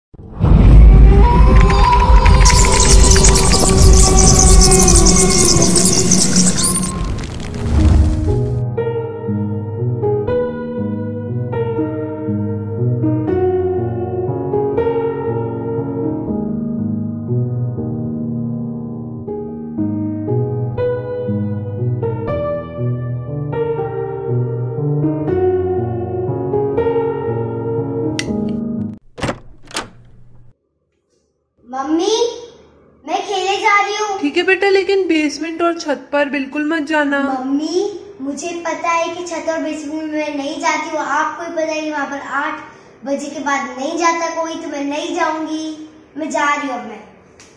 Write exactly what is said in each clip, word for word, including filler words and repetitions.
Mummy, मैं खेलने जा रही हूँ। ठीक है बेटा, लेकिन बेसमेंट और छत पर बिल्कुल मत जाना। मम्मी, मुझे पता है कि छत और बेसमेंट में मैं नहीं जाती हूँ। आपको भी पता है कि वहाँ पर आठ बजे के बाद नहीं जाता कोई, तो मैं नहीं जाऊंगी। मैं जा रही हूँ अब मैं।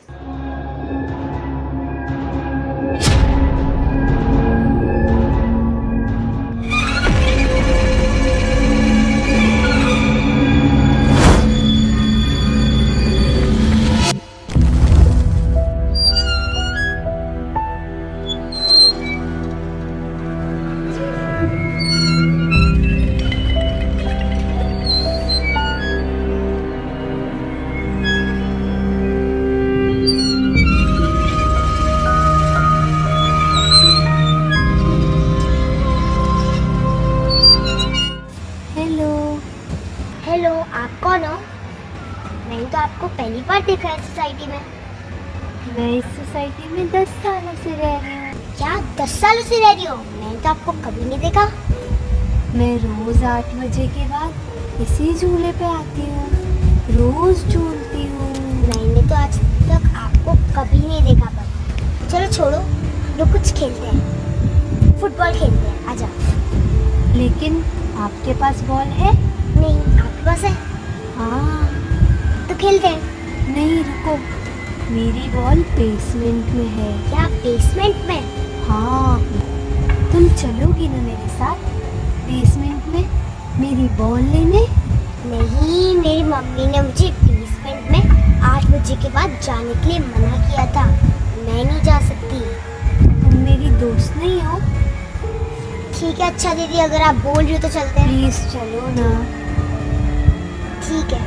हेलो, आप कौन हो? मैंने तो आपको पहली बार देखा है सोसाइटी में। मैं इस सोसाइटी में दस सालों से रह रही हूँ। क्या दस सालों से रह रही हो? मैंने तो आपको कभी नहीं देखा। मैं रोज आठ बजे के बाद इसी झूले पे आती हूँ, रोज झूलती हूँ। मैंने तो आज तक आपको कभी नहीं देखा। पर चलो छोड़ो, लोग कुछ खेलते हैं, फुटबॉल खेलते हैं, आजा। लेकिन आपके पास बॉल है? नहीं, आपके पास है? हाँ, तो खेलते हैं। नहीं रुको, मेरी बॉल बेसमेंट में है। क्या बेसमेंट में? हाँ, तुम चलोगी ना मेरे साथ बेसमेंट में मेरी बॉल लेने? नहीं, मेरी मम्मी ने मुझे बेसमेंट में आठ बजे के बाद जाने के लिए मना किया था। मैं नहीं जा सकती। तुम मेरी दोस्त नहीं हो? ठीक है, अच्छा दीदी, अगर आप बोल रही हो तो चलते हैं। प्लीज चलो ना। ठीक है।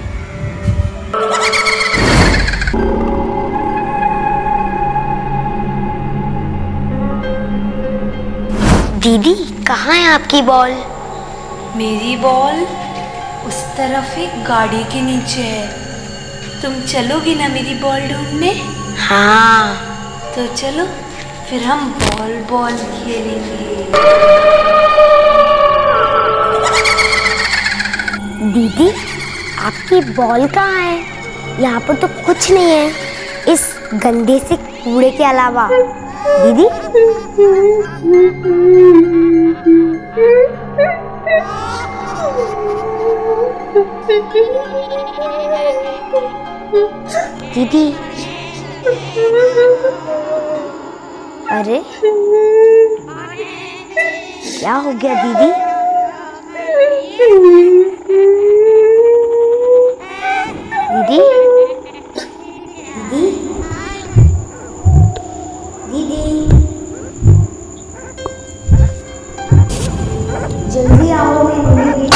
दीदी, कहाँ है आपकी बॉल? मेरी बॉल उस तरफ एक गाड़ी के नीचे है। तुम चलोगी ना मेरी बॉल ढूंढने? हाँ। तो चलो, फिर हम बॉल बॉल खेलेंगे। दीदी, आपकी बॉल कहाँ है? यहाँ पर तो कुछ नहीं है इस गंदे से कूड़े के अलावा। दीदी, दीदी, अरे क्या हो गया दीदी? दीदी, दीदी, दीदी, जल्दी आओ, मैं मम्मी।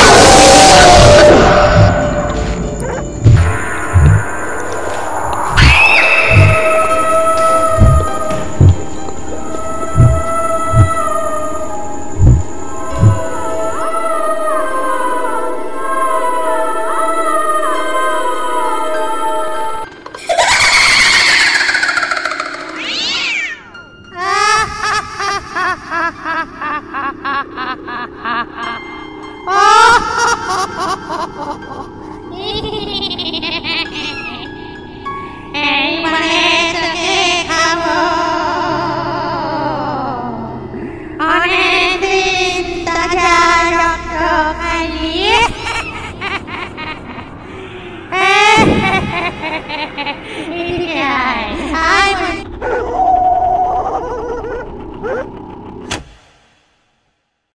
Ah!